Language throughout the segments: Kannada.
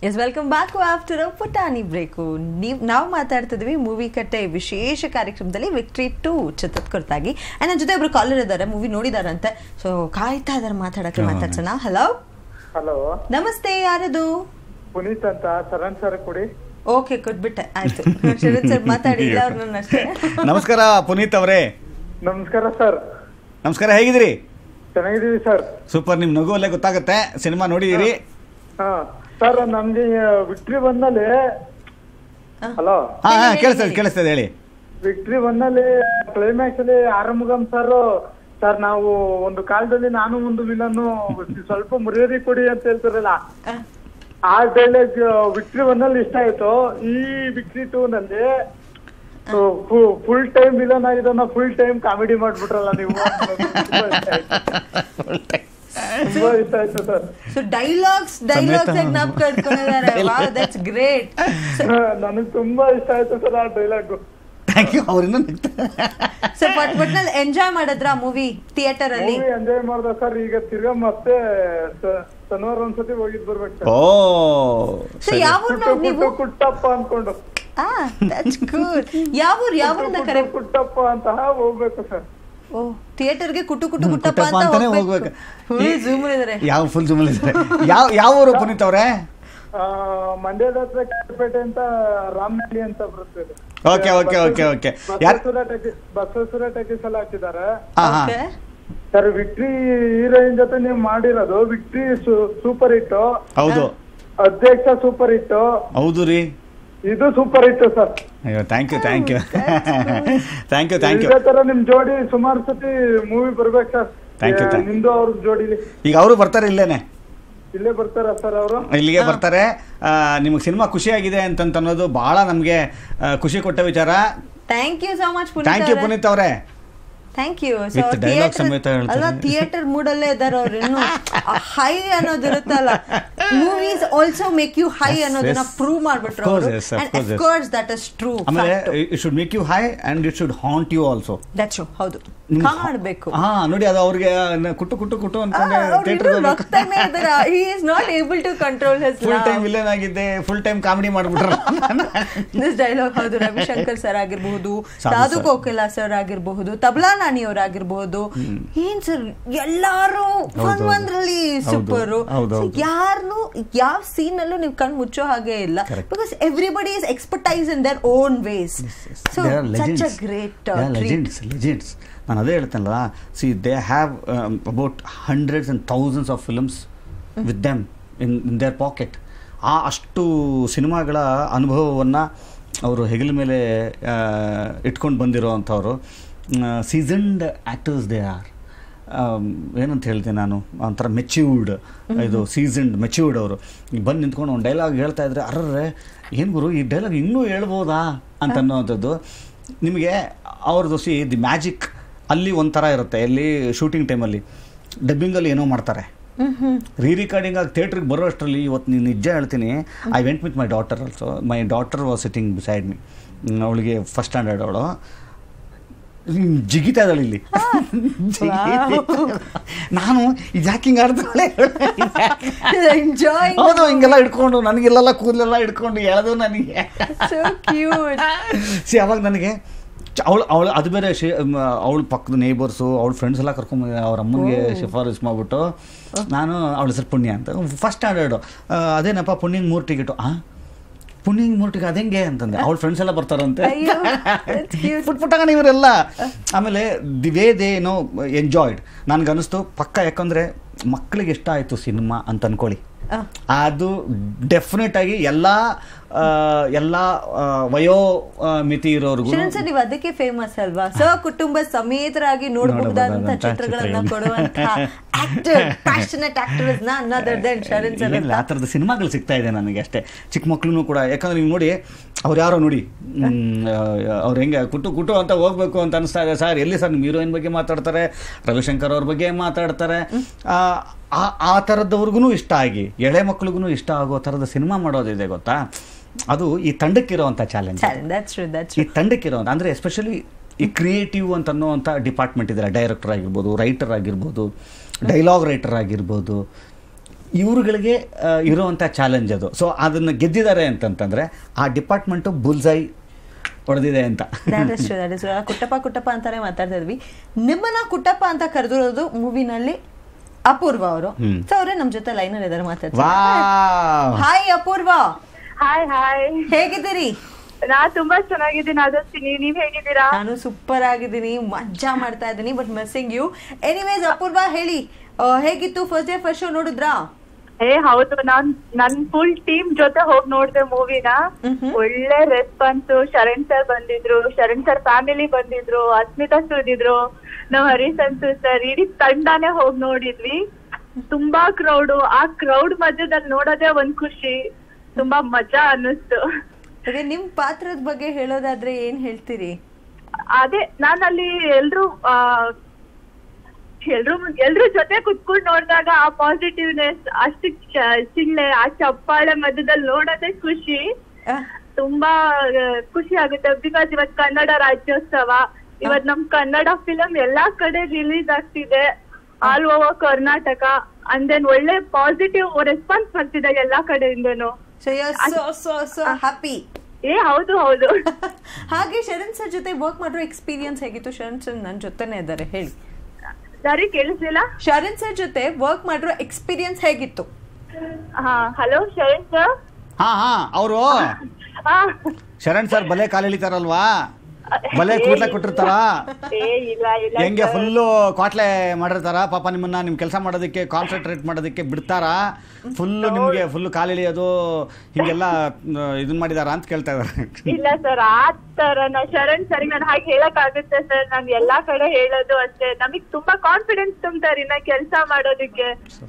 S welcome back after a ಪುಟಾಣಿ ಬ್ರೇಕು. ನಾವು ಮಾತಾಡ್ತಿದ್ವಿ ಮೂವಿ ಕಟ್ಟೆ ವಿಶೇಷ ಕಾರ್ಯಕ್ರಮದಲ್ಲಿ ವಿಕ್ಟ್ರಿ 2 ಚಿತ್ರದ ಕುರಿತಾಗಿ. ನನ್ನ ಜೊತೆ ಒಬ್ರು ಕಾಲರ್ ಇದ್ದಾರೆ, ಮೂವಿ ನೋಡಿದಾರಂತೆ, ಸೊ ಕಾಯ್ತಾ ಇದಾರೆ ಮಾತಾಡಕ್ಕೆ. ಮಾತಾಡ್ಸೋಣ. ಹಲೋ ಹಲೋ ನಮಸ್ತೆ, ಯಾರದು? ಪುನೀತ್ ಅಂತ. ಶರಣ್ ಸರ್ ಕೊಡಿ. ಓಕೆ, ಕೊಟ್ಬಿಟ್ಟೆ, ಆಯ್ತು. ಶರಣ್ ಸರ್ ಮಾತಾಡಿ, ಇಲ್ಲ ಅವ್ರನ್ನ ಅಷ್ಟೇ. ನಮಸ್ಕಾರ ಪುನೀತ್ ಅವರೇ. ನಮಸ್ಕಾರ ಸರ್. ನಮಸ್ಕಾರ, ಹೇಗಿದ್ದೀರಿ? ಚೆನ್ನಾಗಿದ್ದೀವಿ ಸರ್. ಸೂಪರ್, ನಿಮ್ ನಗುವಲ್ಲೇ ಗೊತ್ತಾಗುತ್ತೆ ಸಿನಿಮಾ ನೋಡಿದಿರಿ. ಹಾ ಸರ್, ನಮ್ಗೆ ವಿಕ್ಟ್ರಿ ಬಂದಲ್ಲಿ ಹಲೋ ಕೇಳಿಸ್ತದೆ ಹೇಳಿ. ವಿಕ್ಟ್ರಿ ಬಂದಲ್ಲಿ ಕ್ಲೈಮ್ಯಾಕ್ಸ್ ಅಲ್ಲಿ ಆರಮುಗಂ ಸರ್ ನಾವು ಒಂದು ಕಾಲದಲ್ಲಿ ನಾನು ಒಂದು ವಿಲನ್ನು ಸ್ವಲ್ಪ ಮರ್ಯಾದೆ ಕೊಡಿ ಅಂತ ಹೇಳ್ತಾರಲ್ಲ, ಆ ಡೈಲಾಗ್ ವಿಕ್ಟ್ರಿ ಬಂದಲ್ಲಿ ಇಷ್ಟ ಆಯ್ತು. ಈ ವಿಕ್ಟ್ರಿ 2 ನಲ್ಲಿ ಫುಲ್ ಟೈಮ್ ವಿಲನ್ ಆಗಿದ್ದನ್ನ ಫುಲ್ ಟೈಮ್ ಕಾಮಿಡಿ ಮಾಡ್ಬಿಟ್ರಲ್ಲ ನೀವು. ತುಂಬಾ ಇಷ್ಟ ಆಯ್ತು ಸರ್. ಸೊ ಡೈಲಾಗ್ಸ್ ಜ್ಞಾಪಕ ಇಟ್ಕೊಂಡಿದ್ದಾರೆ. Wow, that's great. ನನಗೆ ತುಂಬಾ ಇಷ್ಟ ಆಯ್ತು ಸರ್ ಆ ಡೈಲಾಗ್. Thank you. ಅವ್ರನ್ನ ಸೊ ಒಟ್ನಲ್ಲಿ ಎಂಜಾಯ್ ಮಾಡಿದ್ರ ಮೂವಿ ಥಿಯೇಟರ್ ಅಲ್ಲಿ? ಎಂಜಾಯ್ ಮಾಡ್ದ ಸರ್. ಈಗ ತಿರ್ಗಾ ಮತ್ತೆ ಶನಿವಾರ ಒಂದ್ಸತಿ ಹೋಗಿದ್ ಬರ್ಬೇಕು ಸರ್. ಸೊ ಯಾವ ನೀವು ಕುಟ್ಟಪ್ಪ ಅನ್ಕೊಂಡು. That's good. ಯಾವೂರಿಂದ ಕರೆ ಕುಟ್ಟಪ್ಪ ಅಂತ ಹೋಗ್ಬೇಕು ಸರ್. ಓ, ಥಿಯೇಟರ್ಗೆ ಕುಟ್ಟಪ್ಪ ಅಂತ ಹೋಗ್ಬೇಕು. ಫುಲ್ ಜೂಮ್ ಇದ್ದಾರೆ. ಯಾವ ಊರು ಪುನೀತ್ ಅವರೇ? ಮಂಡ್ಯದ ಹತ್ರ ಕೆಂಪೇಟೆ ಅಂತ ರಾಮನಹಳ್ಳಿ ಅಂತ ಬರ್ತದೆ. Okay okay okay okay. Basaveshwara talkies ಎಲ್ಲ ಹಾಕಿದ್ದಾರೆ ಸರ್. ವಿಕ್ಟ್ರಿ ಹೀರೋಯಿನ್ ಜೊತೆ ನೀವು ಮಾಡಿರೋದು ವಿಕ್ಟ್ರಿ ಸೂಪರ್ ಹಿಟ್. ಹೌದು. ಅಧ್ಯಕ್ಷ ಸೂಪರ್ ಹಿಟ್. ಹೌದು ರೀ, ಇದು ಸೂಪರ್ ಹಿಟ್ ಸರ್. ಅಯ್ಯೋ, ಥ್ಯಾಂಕ್ ಯು. ಇದೇ ತರ ನಿಮ್ ಜೋಡಿ ಸುಮಾರು ಸತಿ ಮೂವಿ ಬರ್ಬೇಕು ಸರ್. Thank you. ನಿಮ್ದು ಅವ್ರ ಜೋಡಿಲಿ ಈಗ ಅವರು ಬರ್ತಾರೆ, ಇಲ್ಲೇ ಬರ್ತಾರ ಸರ್? ಅವರು ಇಲ್ಲಿಗೆ ಬರ್ತಾರೆ. ನಿಮಗೆ ಸಿನಿಮಾ ಖುಷಿಯಾಗಿದೆ ಅಂತ ಅನ್ನೋದು ಬಹಳ ನಮಗೆ ಖುಷಿ ಕೊಟ್ಟ ವಿಚಾರ. Thank you so much Puneeth ಅವರೇ. Thank you. ಥಿಯೇಟರ್ ಮೂಡ್ ಅಲ್ಲೇ ಇದಾರೆ ಅವ್ರು. ಇನ್ನು ಹೈ ಅನ್ನೋದು ಇರುತ್ತಲ್ಲ, movies also make you high ಅನ್ನೋದನ್ನ ಪ್ರೂವ್ ಮಾಡ್ಬಿಟ್ರು ಅವರು. And of course that is true. ಆಮೇಲೆ it should make you high and it should haunt you also. That's true. ಹೌದು, ಕಾಣಬೇಕು. ನೋಡಿ, ಅದು ಅವ್ರಿಗೆ ಕುಟ್ಟು ಅನ್ಕೊಂಡೆ he is not able to control his love. Full time villain ಆಗಿದ್ದೆ, ಫುಲ್ ಟೈಮ್ ಕಾಮಿಡಿ ಮಾಡ್ಬಿಟ್ರು. This dialogue. ಹೌದು, ರವಿಶಂಕರ್ ಸರ್ ಆಗಿರಬಹುದು, ಸಾಧು ಕೋಕಿಲಾ ಸರ್ ಆಗಿರಬಹುದು, ತಬಲಾ ನಾನಿ ಅವರಾಗಿರಬಹುದು. ಏನ್ ಸರ್, ಎಲ್ಲಾರು ಒಂದ್ರಲ್ಲಿ ಸೂಪರ್. ಯಾರನ್ನು ಯಾವ ಸೀನ್ ಅಲ್ಲೂ ನೀವು ಕಣ್ ಮುಚ್ಚೋ ಹಾಗೆ ಇಲ್ಲ, because everybody is expertise in their own ways. So such a great legends. ನಾನು ಅದೇ ಹೇಳ್ತೇನಲ್ಲ, see they have about hundreds and thousands of films with them in their pocket. ಅಷ್ಟು ಸಿನಿಮಾಗಳ ಅನುಭವವನ್ನು ಅವರು ಹೆಗಲ ಮೇಲೆ ಇಟ್ಕೊಂಡು ಬಂದಿರೋ ಅಂಥವ್ರು. Seasoned actors they are. ಏನಂತ ಹೇಳ್ತೀನಿ ನಾನು, ಒಂಥರ ಮೆಚ್ಯೂರ್ಡ್, ಇದು ಸೀಸನ್ಡ್ ಮೆಚ್ಯೂರ್ಡ್. ಅವರು ಬಂದು ನಿಂತ್ಕೊಂಡು ಒಂದು ಡೈಲಾಗ್ ಹೇಳ್ತಾ ಇದ್ರೆ, ಅರ್ರೆ ಏನು ಗುರು ಈ ಡೈಲಾಗ್ ಇನ್ನೂ ಹೇಳ್ಬೋದಾ ಅಂತ ಅನ್ನೋವಂಥದ್ದು ನಿಮಗೆ ಅವ್ರದ್ದು. ದಿ ಮ್ಯಾಜಿಕ್ ಅಲ್ಲಿ ಒಂಥರ ಇರುತ್ತೆ. ಎಲ್ಲಿ ಶೂಟಿಂಗ್ ಟೈಮಲ್ಲಿ ಡಬ್ಬಿಂಗಲ್ಲಿ ಏನೋ ಮಾಡ್ತಾರೆ, ರಿಕಾರ್ಡಿಂಗ್ ಆಗಿ ಥಿಯೇಟ್ರಿಗೆ ಬರೋ ಅಷ್ಟರಲ್ಲಿ. ಇವತ್ತು ನೀನು ನಿಜ ಹೇಳ್ತೀನಿ, I went with my daughter also. My daughter was sitting beside me. ಅವಳಿಗೆ ಫಸ್ಟ್ ಸ್ಟ್ಯಾಂಡರ್ಡ್ ಅವಳು. ಜಿಗಿತಾ ಇದ್ದಾಳೆ ಇಲ್ಲಿ. ನಾನು ಈ ಜಾಕಿಂಗ್ ಆಡ್ತಾಳೆ. ಹೌದು, ಹಿಂಗೆಲ್ಲ ಇಟ್ಕೊಂಡು ನನಗೆಲ್ಲ ಕೂದಲೆಲ್ಲ ಇಟ್ಕೊಂಡು ಎಳೆದು ನನಗೆ. ಅವಾಗ ನನಗೆ ಅವಳು ಅದು ಬೇರೆ ಅವಳ ಪಕ್ಕದ ನೇಬರ್ಸು, ಅವಳ ಫ್ರೆಂಡ್ಸ್ ಎಲ್ಲ ಕರ್ಕೊಂಬಂದ ಅವ್ರ ಅಮ್ಮನಿಗೆ ಶಿಫಾರಸ್ ಮಾಡಿಬಿಟ್ಟು, ನಾನು ಅವಳ ಹೆಸರು ಪುಣ್ಯ ಅಂತ. First standard. ಅದೇನಪ್ಪ ಪುಣ್ಯಂಗೆ 3 ಟಿಕೆಟು. ಪುಣ್ಯಂಗೆ 3 ಟಿಕೆಟ್ ಅದೇಂಗೆ ಅಂತಂದೆ. ಅವಳ ಫ್ರೆಂಡ್ಸ್ ಎಲ್ಲ ಬರ್ತಾರಂತೆ, ಪುಟ್ಟಾಗ ಇವರೆಲ್ಲ. ಆಮೇಲೆ the way they know enjoyed ನನಗನ್ನಿಸ್ತು ಪಕ್ಕ. ಯಾಕಂದರೆ ಮಕ್ಕಳಿಗೆ ಇಷ್ಟ ಆಯಿತು ಸಿನಿಮಾ ಅಂತ ಅಂದ್ಕೊಳ್ಳಿ, ಅದು ಡೆಫಿನೆಟ್ ಆಗಿ ಎಲ್ಲ ವಯೋ ಮಿತಿ ಇರೋರ್ಗು. ನೀವು ಅದಕ್ಕೆ ಫೇಮಸ್ ಅಲ್ವಾ, ಕುಟುಂಬ ಸಮೇತರಾಗಿ ನೋಡಬಹುದಾದಂತಹ ಚಿತ್ರಗಳನ್ನ ಕೊಡುವಂತಹ ಪ್ಯಾಷನೇಟ್ ಆಕ್ಟರ್ಸ್ ಆ ಥರದ ಸಿನಿಮಾಗಳು ಸಿಗ್ತಾ ಇದೆ ನನಗೆ ಅಷ್ಟೇ. ಚಿಕ್ಕ ಮಕ್ಳು ಕೂಡ, ಯಾಕಂದ್ರೆ ನೀವು ನೋಡಿ, ಅವ್ರು ಯಾರೋ ನೋಡಿ, ಅವ್ರು ಹೆಂಗೆ ಕುಟು ಅಂತ ಹೋಗ್ಬೇಕು ಅಂತ ಅನಿಸ್ತಾ ಇದೆ ಸರ್. ಎಲ್ಲಿ ಸರ್ ನಿಮ್ಮ ಹೀರೋಯಿನ್ ಬಗ್ಗೆ ಮಾತಾಡ್ತಾರೆ, ರವಿಶಂಕರ್ ಅವ್ರ ಬಗ್ಗೆ ಮಾತಾಡ್ತಾರೆ. ಆ ಥರದವ್ರಿಗೂ ಇಷ್ಟ ಆಗಿ, ಎಳೆ ಮಕ್ಳಿಗೂ ಇಷ್ಟ ಆಗೋ ಥರದ ಸಿನಿಮಾ ಮಾಡೋದಿದೆ ಗೊತ್ತಾ. ಅದು ಈ ತಂಡಕ್ಕಿರೋವಂಥ ಚಾಲೆಂಜ್. ಈ ತಂಡಕ್ಕಿರೋವಂಥ ಅಂದರೆ ಎಸ್ಪೆಷಲಿ ಈ ಕ್ರಿಯೇಟಿವ್ ಅಂತ ಅನ್ನೋವಂಥ ಡಿಪಾರ್ಟ್ಮೆಂಟ್ ಇದ್ದಾರೆ. ಡೈರೆಕ್ಟರ್ ಆಗಿರ್ಬೋದು, ರೈಟರ್ ಆಗಿರ್ಬೋದು, ಡೈಲಾಗ್ ರೈಟರ್ ಆಗಿರ್ಬೋದು, ಇವ್ರುಗಳಿಗೆ ಇರುವಂಥ ಚಾಲೆಂಜ್ ಅದು. ಸೊ ಅದನ್ನು ಗೆದ್ದಿದ್ದಾರೆ ಅಂತಂತಂದರೆ ಆ ಡಿಪಾರ್ಟ್ಮೆಂಟು ಬುಲ್ಸೈ ಹೊಡೆದಿದೆ ಅಂತ. ಕುಟ್ಟಪ್ಪ ಅಂತಾನೆ ಮಾತಾಡ್ತಾ ಇದ್ವಿ. ನಿಮ್ಮನ್ನ ಕುಟ್ಟಪ್ಪ ಅಂತ ಕರೆದಿರೋದು ಮೂವಿನಲ್ಲಿ ಅಪೂರ್ವ ಅವರು. ಸೊ ಅವರೇ ನಮ್ಮ ಜೊತೆ ಲೈನಲ್ಲಿ ಇದ್ದಾರೆ, ಮಾತಾಡ್ತಾರೆ. ಹಾಯ್ ಅಪೂರ್ವ. ಹಾಯ್ ಹಾಯ್, ಹೇಗಿದ್ದೀರಿ? ನಾ ತುಂಬಾ ಚೆನ್ನಾಗಿದ್ದೀನಿ ಆದರ್ಶಿನಿ, ನೀವ್ ಹೇಗಿದ್ದೀರಾ? ನಾನು ಸೂಪರ್ ಆಗಿದ್ದೀನಿ, ಮಜಾ ಮಾಡ್ತಾ ಇದ್ದೀನಿ, but missing you. Anyways Apoorva ಹೇಳಿ, ಹೇಗಿತ್ತು ಫಸ್ಟ್ ಡೇ ಫಸ್ಟ್ ಶೋ ನೋಡಿದ್ರಾ? ಹೌದು, ನನ್ ಫುಲ್ ಟೀಮ್ ಜೊತೆ ಹೋಗಿ ನೋಡ್ದೆ ಮೂವಿನ. ಒಳ್ಳೆ ರೆಸ್ಪಾನ್ಸ್. ಶರಣ್ ಸರ್ ಬಂದಿದ್ರು, ಶರಣ್ ಸರ್ ಫ್ಯಾಮಿಲಿ ಬಂದಿದ್ರು, ಅಸ್ಮಿತಾ ಸುದಿದ್ರು, ನಾವ್ ಹರಿಸಂತು ಸರ್, ಇಡೀ ತಂಡಾನೇ ಹೋಗಿ ನೋಡಿದ್ವಿ. ತುಂಬಾ ಕ್ರೌಡ್. ಆ ಕ್ರೌಡ್ ಮಧ್ಯದಲ್ಲಿ ನೋಡೋದೇ ಒಂದ್ ಖುಷಿ, ತುಂಬಾ ಮಜಾ ಅನ್ನಿಸ್ತು. ನಿಮ್ ಪಾತ್ರದ ಬಗ್ಗೆ ಹೇಳೋದಾದ್ರೆ ಏನ್ ಹೇಳ್ತೀರಿ? ಅದೇ ನಾನಲ್ಲಿ ಎಲ್ರು ಜೊತೆ ಕುತ್ಕೊಂಡು ನೋಡಿದಾಗ ಆ ಪಾಸಿಟಿವ್ನೆಸ್, ಅಷ್ಟು ಚಿಳ್ಳೆ, ಆ ಚಪ್ಪಾಳೆ ಮಧ್ಯದಲ್ಲಿ ನೋಡೋದೇ ಖುಷಿ. ತುಂಬಾ ಖುಷಿ ಆಗುತ್ತೆ. ಬಿಕಾಸ್ ಇವತ್ ಕನ್ನಡ ರಾಜ್ಯೋತ್ಸವ, ಇವತ್ ನಮ್ ಕನ್ನಡ ಫಿಲಂ ಎಲ್ಲಾ ಕಡೆ ರಿಲೀಸ್ ಆಗ್ತಿದೆ, all over Karnataka. And then ಒಳ್ಳೆ ಪಾಸಿಟಿವ್ ರೆಸ್ಪಾನ್ಸ್ ಬರ್ತಿದೆ ಎಲ್ಲಾ ಕಡೆಯಿಂದನು. ಹ್ಯಾಪಿ. ಹೌದು ಹೌದು. ಹಾಗೆ ಶರಣ್ ಸರ್ ಜೊತೆ ವರ್ಕ್ ಮಾಡೋ ಎಕ್ಸ್ಪೀರಿಯನ್ಸ್ ಹೇಗಿತ್ತು? ಶರಣ್ ಸರ್ ನನ್ ಜೊತೆನೆ ಇದ್ದಾರೆ, ಹೇಳಿ. ಸರಿ, ಕೇಳಿಸ್ಲಿಲ್ಲ. ಶರಣ್ ಸರ್ ಜೊತೆ ವರ್ಕ್ ಮಾಡಿರೋ ಎಕ್ಸ್ಪೀರಿಯನ್ಸ್ ಹೇಗಿತ್ತು? Hello Sharan sir. ಅವರು ಶರಣ್ ಸರ್ ಬಲೆ ಕಾಲು ಎಳಿತಾರಲ್ವಾ, ಬಲೆ ಕೂಡ್ಲೆ ಕೊಟ್ಟಿರ್ತಾರ, ಹೆಂಗೆ ಫುಲ್ಲು ಕ್ವಾಟ್ಲೆ ಮಾಡಿರ್ತಾರ ಪಾಪ. ನಿಮ್ ಕೆಲಸ ಮಾಡೋದಕ್ಕೆ, ಕಾನ್ಸಂಟ್ರೇಟ್ ಮಾಡೋದಕ್ಕೆ ಬಿಡ್ತಾರ? ಫುಲ್ಲು ನಿಮ್ಗೆ ಫುಲ್ಲು ಕಾಲು ಎಳಿಯೋದು ಹಿಂಗೆಲ್ಲ ಇದನ್ ಮಾಡಿದಾರ ಅಂತ ಕೇಳ್ತಾ ಇದಾರೆ. ಇಲ್ಲ ಸರ್, ಆ ತರ ಶರಣ್ ಸರ್ ನಾನು ಹಾಗೆ ಹೇಳಕ್ ಆಗುತ್ತೆ ಸರ್? ನಾನು ಎಲ್ಲಾ ಕಡೆ ಹೇಳೋದು ಅಷ್ಟೇ, ನಮಗ್ ತುಂಬಾ ಕಾನ್ಫಿಡೆನ್ಸ್ ತುಂಬ್ತಾರೆ ಇನ್ನ ಕೆಲ್ಸ ಮಾಡೋದಕ್ಕೆ.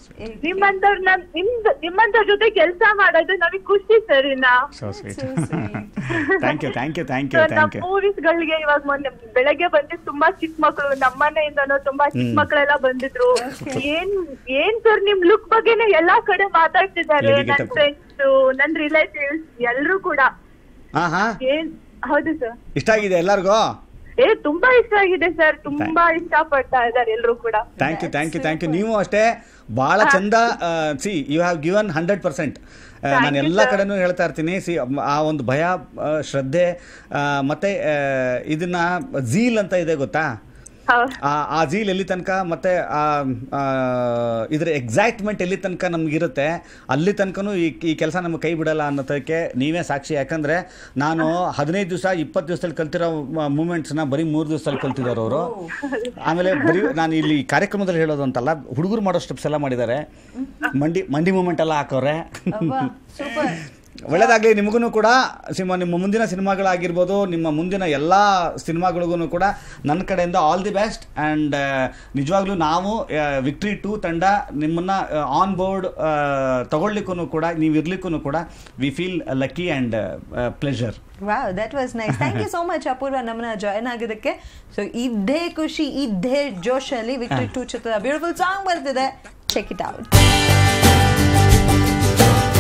ನಿಮ್ಮಂತವ್ರ ಜೊತೆ ಕೆಲ್ಸ ಮಾಡೋದು ನಮಗ್ ಖುಷಿ ಸರ್. ಇನ್ನ ಮೂವೀಸ್ ಗಳಿಗೆ ಇವಾಗ ಮೊನ್ನೆ ಬೆಳಗ್ಗೆ ಬಂದಿದ್ ತುಂಬಾ ಚಿಕ್ಕ ಮಕ್ಳು, ನಮ್ಮನೆಯಿಂದನೂ ತುಂಬಾ ಚಿಕ್ಕ ಮಕ್ಳೆಲ್ಲ ಬಂದಿದ್ರು. ಏನ್ ಸರ್ ನಿಮ್ ಲುಕ್ ಬಗ್ಗೆನೆ ಎಲ್ಲಾ ಕಡೆ ಮಾತಾಡ್ತಿದ್ದಾರೆ, ನನ್ ಫ್ರೆಂಡ್ಸ್, ನನ್ ರಿಲೇಟಿವ್ಸ್ ಎಲ್ರು ಕೂಡ. ಹೌದು ಸರ್, ಇಷ್ಟ ಆಗಿದೆ ಎಲ್ಲರಿಗೂ? ತುಂಬಾ ಇಷ್ಟ ಆಗಿದೆ ಸರ್, ತುಂಬಾ ಇಷ್ಟ ಪಡ್ತಾ ಇದ್ದಾರೆ ಎಲ್ರು ಕೂಡ. Thank you. ನೀವು ಅಷ್ಟೇ ಬಹಳ ಚಂದ. See you have given 100%. ನಾನು ಎಲ್ಲ ಕಡೆನೂ ಹೇಳ್ತಾ ಇರ್ತೀನಿ. ಸಿ ಆ ಒಂದು ಭಯ, ಶ್ರದ್ಧೆ, ಮತ್ತೆ ಇದನ್ನ ಝೀಲ್ ಅಂತ ಇದೆ ಗೊತ್ತಾ? ಆ ಝೀಲ್ ಎಲ್ಲಿ ತನಕ, ಮತ್ತೆ ಇದ್ರ ಎಕ್ಸೈಟ್ಮೆಂಟ್ ಎಲ್ಲಿ ತನಕ ನಮ್ಗಿರುತ್ತೆ, ಅಲ್ಲಿ ತನಕನೂ ಈ ಕೆಲಸ ನಮ್ಗೆ ಕೈ ಬಿಡಲ್ಲ ಅನ್ನೋದಕ್ಕೆ ನೀವೇ ಸಾಕ್ಷಿ. ಯಾಕಂದ್ರೆ ನಾನು 15 ದಿವಸ 20 ದಿವಸದಲ್ಲಿ ಕಲ್ತಿರೋ ಮೂಮೆಂಟ್ಸ್ನ ಬರೀ 3 ದಿವಸದಲ್ಲಿ ಕಲ್ತಿದ್ದಾರೆ ಅವರು. ಆಮೇಲೆ ಬರೀ ನಾನು ಇಲ್ಲಿ ಕಾರ್ಯಕ್ರಮದಲ್ಲಿ ಹೇಳೋದು ಅಂತಲ್ಲ, ಹುಡುಗರು ಮಾಡೋ ಸ್ಟೆಪ್ಸ್ ಎಲ್ಲ ಮಾಡಿದ್ದಾರೆ, ಮಂಡಿ ಮೂಮೆಂಟ್ ಎಲ್ಲ ಹಾಕೋರೆ. ಒಳ್ಳೆಯದಾಗಲಿ ನಿಮಗೂ ಕೂಡ. ನಿಮ್ಮ ಮುಂದಿನ ಸಿನಿಮಾಗಳಾಗಿರ್ಬೋದು, ನಿಮ್ಮ ಮುಂದಿನ ಎಲ್ಲ ಸಿನಿಮಾಗಳಿಗೂ ಕೂಡ ನನ್ನ ಕಡೆಯಿಂದ ಆಲ್ ದಿ ಬೆಸ್ಟ್. ಆ್ಯಂಡ್ ನಿಜವಾಗ್ಲೂ ನಾವು ವಿಕ್ಟ್ರಿ 2 ತಂಡ ನಿಮ್ಮನ್ನು ಆನ್ ಬೋರ್ಡ್ ತಗೊಳ್ಲಿಕ್ಕೂ ಕೂಡ, ನೀವು ಇರ್ಲಿಕ್ಕೂ ಕೂಡ we feel lucky and pleasure. Wow, that was nice. Thank you so much Apoorva ನಮ್ಮನ್ನ ಜಾಯ್ನ್ ಆಗಿದ್ದಕ್ಕೆ. ಸೊ ಇದೇ ಖುಷಿ, ಇದೇ ಜೋಶಲ್ಲಿ ವಿಕ್ಟ್ರಿ 2 ಚಿತ್ರದ ಬ್ಯೂಟಿಫುಲ್ ಸಾಂಗ್ ಬರ್ತಿದೆ, ಚೆಕ್ ಇಟ್ ಔಟ್.